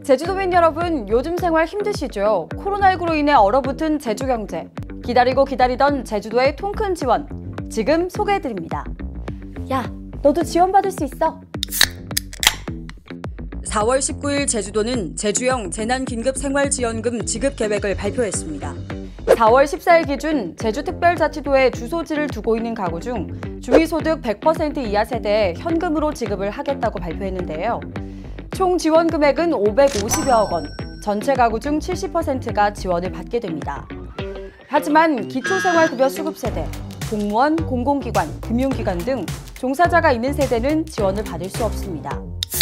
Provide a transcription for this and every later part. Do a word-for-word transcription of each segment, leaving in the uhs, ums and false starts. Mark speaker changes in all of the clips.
Speaker 1: 제주도민 여러분, 요즘 생활 힘드시죠? 코로나십구로 인해 얼어붙은 제주 경제. 기다리고 기다리던 제주도의 통큰 지원. 지금 소개해드립니다. 야, 너도 지원받을 수 있어. 사월 십구일 제주도는 제주형 재난긴급생활지원금 지급 계획을 발표했습니다. 사월 십사일 기준 제주특별자치도에 주소지를 두고 있는 가구 중 중위소득 백 퍼센트 이하 세대에 현금으로 지급을 하겠다고 발표했는데요. 총 지원 금액은 오백오십여억 원, 전체 가구 중 칠십 퍼센트가 지원을 받게 됩니다. 하지만 기초생활급여 수급 세대, 공무원, 공공기관, 금융기관 등 종사자가 있는 세대는 지원을 받을 수 없습니다.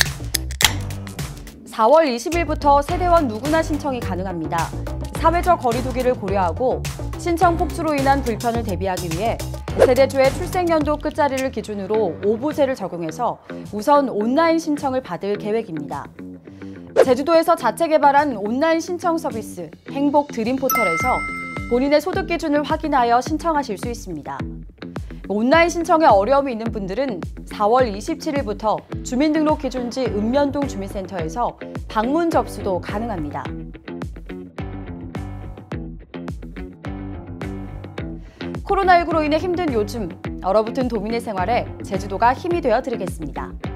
Speaker 1: 사월 이십일부터 세대원 누구나 신청이 가능합니다. 사회적 거리두기를 고려하고 신청 폭주로 인한 불편을 대비하기 위해 세대주의 출생연도 끝자리를 기준으로 오부제를 적용해서 우선 온라인 신청을 받을 계획입니다. 제주도에서 자체 개발한 온라인 신청 서비스 행복 드림 포털에서 본인의 소득 기준을 확인하여 신청하실 수 있습니다. 온라인 신청에 어려움이 있는 분들은 사월 이십칠일부터 주민등록 기준지 읍면동 주민센터에서 방문 접수도 가능합니다. 코로나십구로 인해 힘든 요즘, 얼어붙은 도민의 생활에 제주도가 힘이 되어 드리겠습니다.